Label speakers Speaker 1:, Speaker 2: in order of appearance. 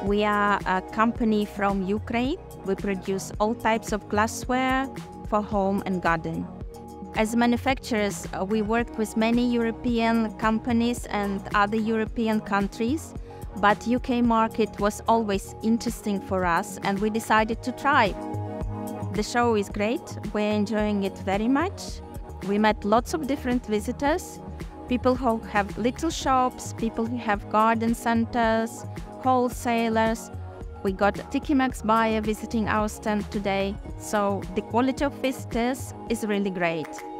Speaker 1: We are a company from Ukraine. We produce all types of glassware for home and garden. As manufacturers, we worked with many European companies and other European countries, but UK market was always interesting for us and we decided to try. The show is great. We're enjoying it very much. We met lots of different visitors, people who have little shops, people who have garden centers, wholesalers. We got a Tiki Max buyer visiting our stand today, so the quality of visitors is really great.